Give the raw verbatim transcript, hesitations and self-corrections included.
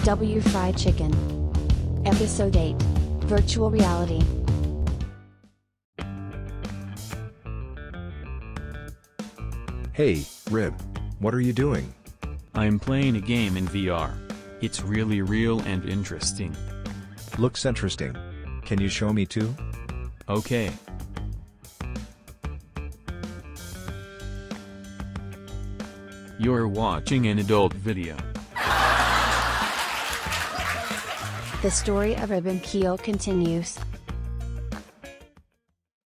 W Fried Chicken. Episode eight. Virtual Reality. Hey, Rib. What are you doing? I'm playing a game in V R. It's really real and interesting. Looks interesting. Can you show me too? Okay. You're watching an adult video. The story of Rib and Keel continues.